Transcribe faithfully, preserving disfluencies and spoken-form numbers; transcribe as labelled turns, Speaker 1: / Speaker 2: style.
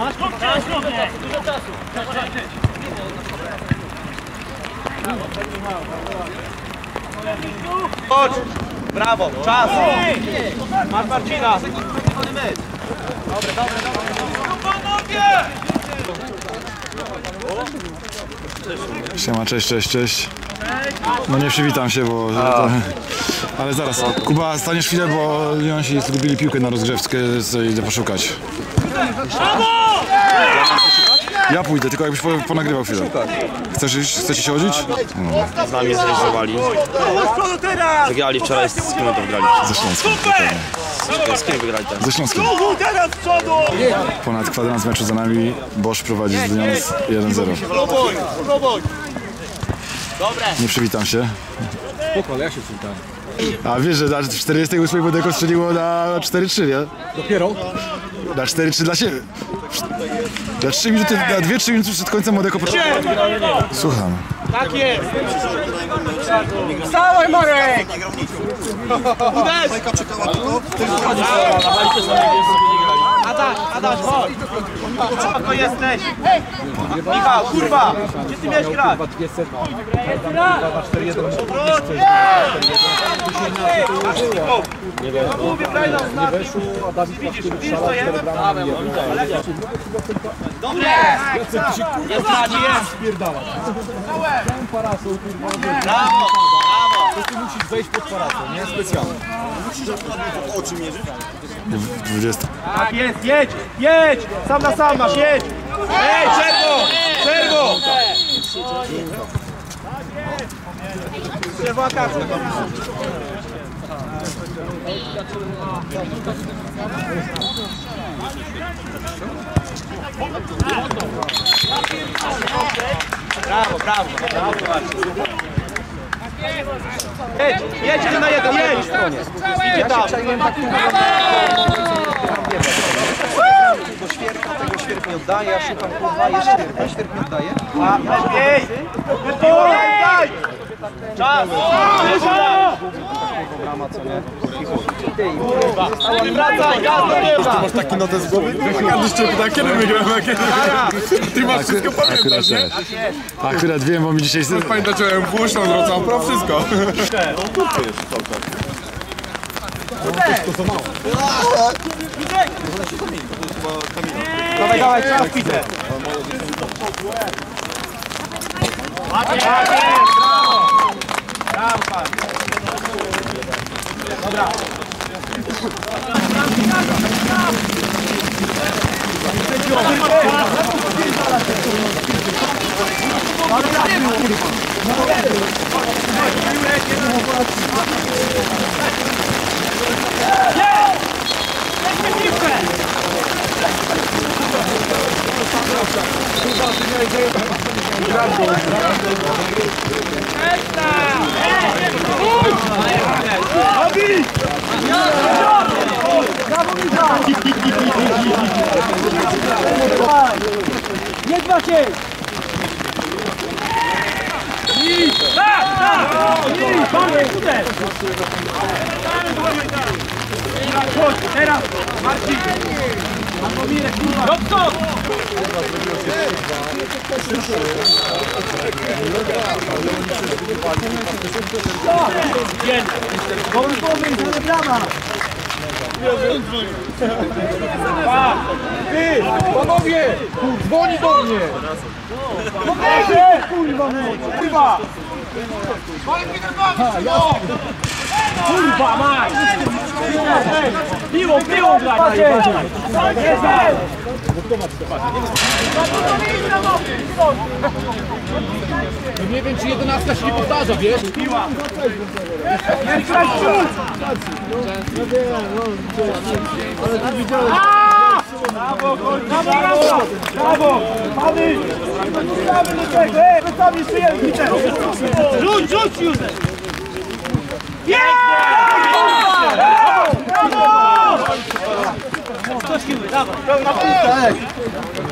Speaker 1: Masz czas, dużo czasu.
Speaker 2: Chodź! Brawo, czas! Masz Marcina! Dobre, dobre, dobre!
Speaker 3: Siema, cześć, cześć, cześć. No nie przywitam się, bo... To, ale zaraz, Kuba, staniesz chwilę, bo Leonsi zgubili piłkę na rozgrzewkę, co idę poszukać. Ja pójdę, tylko jakbyś ponagrywał chwilę. Chcesz iść? Chcecie się chodzić?
Speaker 2: No. Z nami zrealizowali. Wygrali wczoraj, z kim to wygrali?
Speaker 3: Ze Śląskiem.
Speaker 2: Z kim wygrali teraz?
Speaker 3: Ze Śląskiem. Ponad kwadrans meczu za nami. Bosz prowadzi z Lions jeden zero. Nie przywitam się.
Speaker 4: Spoko, ale ja się przywitam.
Speaker 3: A wiesz, że na czterdziestej ósmej Bodeko strzeliło na cztery trzy, nie?
Speaker 4: Dopiero?
Speaker 3: Na cztery trzy dla siebie. Na trzy minuty, na dwie trzy minuty przed końcem Bodeko... Słucham.
Speaker 2: Tak jest!
Speaker 1: Wstawaj, Marek!
Speaker 2: Uderz! Adaś, Adaś, chodź! Spoko jesteś! Michał, kurwa! Gdzie ty miałeś grać? Mówię, graj nam znaki! Widzisz, widzisz co jest? Dobre! Jest radzi, jest! Brawo!
Speaker 4: To ty musisz wejść pod parasol, nie? Specjalnie.
Speaker 5: Musisz akurat pod oczy mierzyć?
Speaker 3: dwudziesta.
Speaker 2: Tak jest, jedź, jedź! Sam na sam masz, jedź! Ej, czerwo! Czerwo! Czerwona kartka. Brawo, brawo, brawo, jedź, jedź jeden na jeden, jedź! Idzie tam!
Speaker 5: Tego świerka, tego świerk nie oddaje, ja szukam kurwa, jest świerka, świerk nie oddaje.
Speaker 2: A, lepiej! Daj! Czas! Wracaj, gaz do tyłu!
Speaker 4: Masz taki notes z głowy? Każdy jeszcze pyta, kiedy my gramy, a kiedy my Ty masz wszystko pamiętasz, nie?
Speaker 3: Akurat wiem, bo mi dzisiaj...
Speaker 4: Pamiętasz, że M W zwracam pro wszystko. To za mało.
Speaker 2: Dawaj, dawaj, czas, Peter! Tak jest, brawo! Brawo, pan! Dobra.
Speaker 1: Jedź Maciej! Tak, tak! Mamy tutaj! Chodź, teraz! Marcin! Mirek, kurwa! Doktor! Dobry pomysł, ale brama!
Speaker 4: Ty, panowie, dzwoni do mnie.
Speaker 1: Dobrze! Kurwa, kurwa! Kurwa, mać! Piło, piło grać!
Speaker 4: No nie wiem, czy jedenastka się nie powtarza, wiesz?
Speaker 1: Piła! Brawo, brawo! Brawo! Pany! Wrzucamy do tego! Ej, wrzucamy jeszcze jeden! Rzuć, rzuć już! Brawo! Brawo! Coś siły, dawaj!